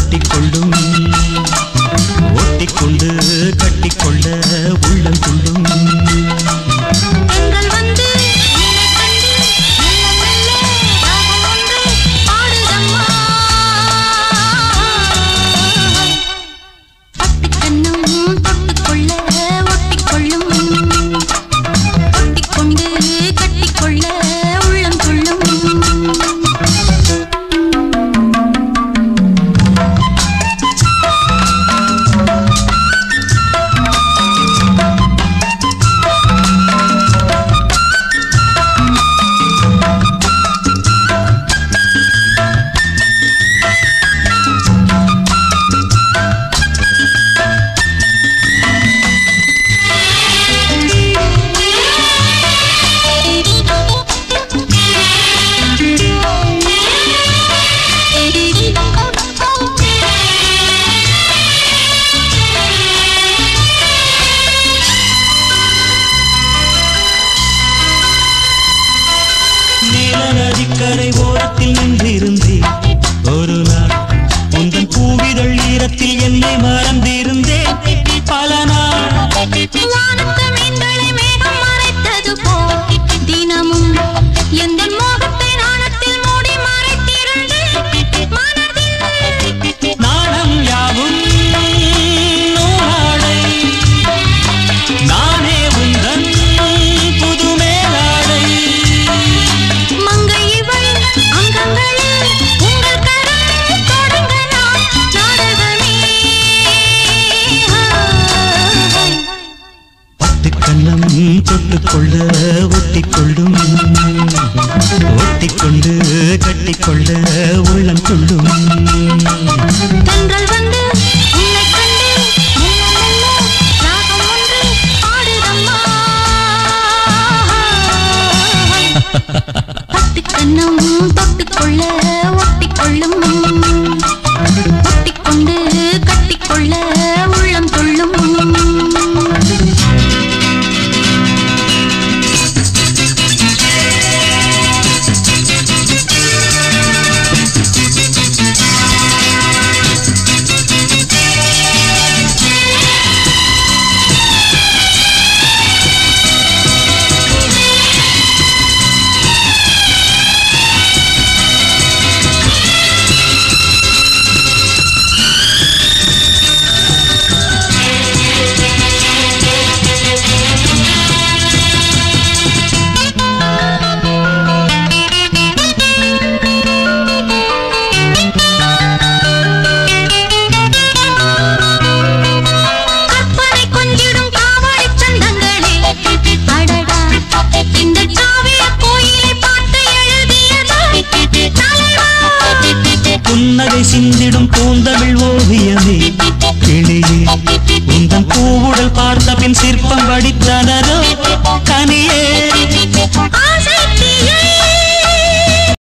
ஒட்டிக்கொள்ளும் ஒட்டிக்கொண்டு கட்டிக்கொள்ள உள்ளம் துள்ளும் நதிக்கரை ஓரத்தில் நின்றிருந்தேன் ஒரு நாள் உந்தன் பூவிதழ் ஈரத்தில் என்னை மறந்திருந்தேன் பல நாள் தினமும் எந்த மோகத்தை நாணத்தில் மூடி மறைத்திருந்தேன் நாணம் யாவும் நூலாடை நானே உந்தன் புது மேலாடை கண்ணம் தொட்டுக்கொள்ள ஒட்டிக்கொள்ளும் ஒட்டிக்கொண்டு கட்டிக்கொள்ள உள்ளம் துள்ளும் தென்றல் வந்து உன்னை கண்டு ராகம் ஒன்று பாடுதம்மா பட்டு கண்ணம் தொட்டுக்கொள்ள ஒட்டிக்கொள்ளும் ஒட்டிக்கொண்டு கட்டிக்கொள்ள உள்ளம் துள்ளும் புன்னகை சிந்திடும் பூந்தமிழ் ஓவியமே கிளியே உந்தன் பூவுடல் பார்த்த பின் சிற்பம் வடித்தனரோ கனியே